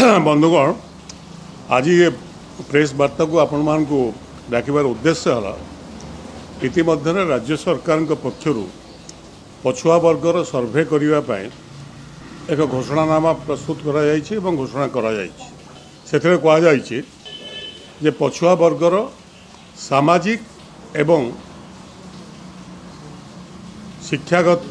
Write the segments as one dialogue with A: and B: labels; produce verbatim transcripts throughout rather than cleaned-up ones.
A: बंधुगण आज ये प्रेस वार्ता को आपण मान को डाकिबार उद्देश्य है इतिमध्य राज्य सरकार पक्षर पछुआ वर्गर सर्भे करने एक घोषणानामा प्रस्तुत करा घोषणा करा जे पछुआ वर्गर सामाजिक एवं शिक्षागत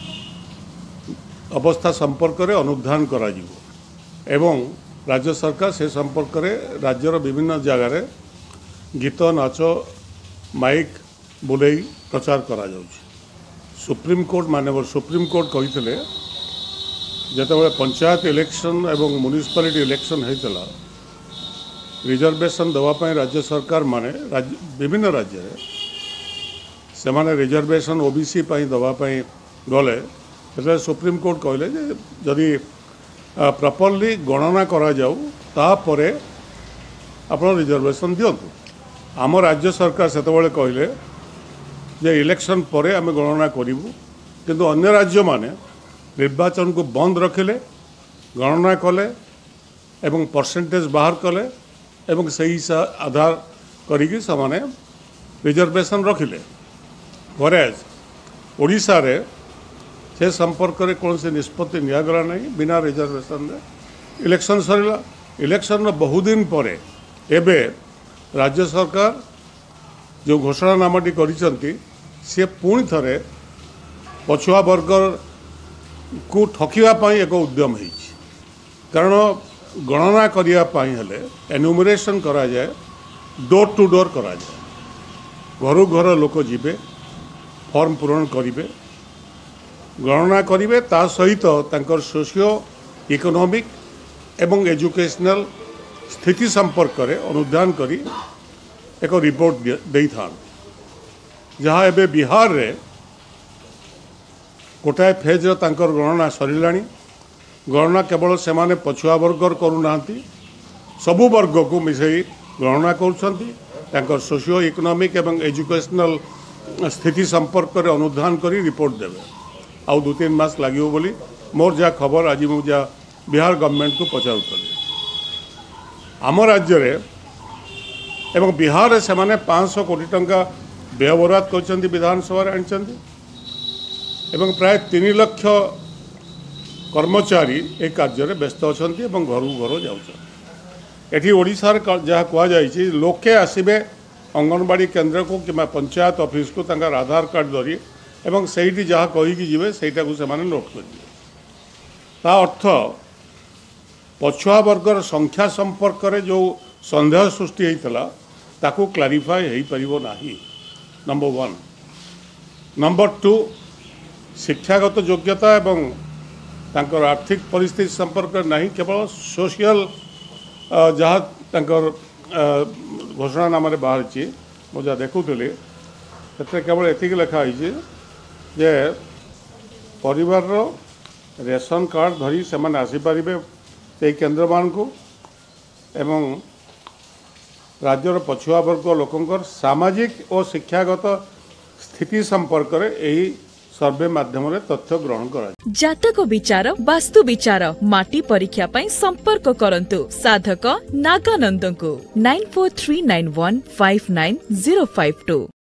A: अवस्था संपर्क में अनुधान करा एवं राज्य सरकार से संपर्क में राज्यर विभिन्न जगार गीत नाच माइक बुले प्रचार करा सुप्रीम कोर्ट मानव सुप्रीम कोर्ट कही जिते पंचायत इलेक्शन एवं म्युनिसिपालिटी इलेक्शन होता रिजर्वेशन दवापाई राज्य सरकार माने राज्य विभिन्न राज्य से माने रिजर्वेशन ओबीसी दवापाई गले से सुप्रीम कोर्ट कहले जदि प्रॉपर्ली गणना करा जाऊ तापरे आपण रिजर्वेशन दिंतु आम राज्य सरकार से कहले जे इलेक्शन पर आम गणना करूँ किंतु अन्य राज्य माने निर्वाचन को बंद रखिले गणना कले एवं परसेंटेज बाहर कले एवं सही आधार करिकी समाने रिजर्वेशन रखिले वरेज ओडिशा रे से संपर्क में कौन से निष्पत्ति निगला नहीं बिना रिजर्वेशन रे इलेक्शन सरला इलेक्शन बहु दिन पर एबे राज्य सरकार जो घोषणानामाटी करिसंती से पुणी थरे पछुआ वर्ग को ठकिया पाई एक उद्यम है कारण गणना करने हेले एनुमरेशन करा जाए डोर टू डोर करा जाए घर घर लोक जीवे फॉर्म पूरण करेंगे गणना करेंगे ता सहित तांकर सोशियो इकोनॉमिक एवं एजुकेशनल स्थिति संपर्क में अनुधान करी एक रिपोर्ट दे था जहाँ एबे बिहार रे गोटाए फेज तांकर गणना सरिलाणी गणना केवल से माने पछुआ वर्गर करूना सबु वर्ग को मिसई गणना कर सोशियो इकोनॉमिक एवं एजुकेशनल स्थिति संपर्क में अनुधान करी रिपोर्ट देवे आउ दु तीन मास लगे बोली मोर जहाँ खबर आज मुझे बिहार गवर्नमेंट को पचारूली आम राज्य रे एवं बिहार रे से माने पाँच सौ कोटी टंका व्यय बराद कर विधानसभा आनी एवं प्राय तीन लाख कर्मचारी ए कार्य में व्यस्त अच्छा घर घर जाऊँगी ओडिशार जहाँ कहुई लोके आसबे अंगनवाड़ी केन्द्र को कि पंचायत ऑफिस को तंकार आधार कार्ड धरी एवं से जहाँ कहीकि जीवे सेटा को से नोट करेंगे ता अर्थ पछुआ वर्गर संख्या संपर्क में जो संदेह सृष्टि होता ताकू क्लारिफाई हो पारिबो नाही नंबर वन नंबर टू शिक्षागत योग्यता एवं तांकर आर्थिक परिस्थिति संपर्क नहीं केवल सोशल जहाँ तांकर घोषणानामा बाहरी मुझे देखुली से केवल एतिक लिखाई जे परिवार रेशन कार्ड धरी से आसीपारे से केन्द्र मान को एवं राज्यर पछुआ वर्ग लोकंकर सामाजिक और शिक्षागत स्थिति संपर्क में यही सर्वे माध्यम तथ्य ग्रहण करा
B: जातक विचार वास्तु विचार माटी परीक्षा पई संपर्क करंतु साधक नागानंद को nine four three nine one five nine zero five to.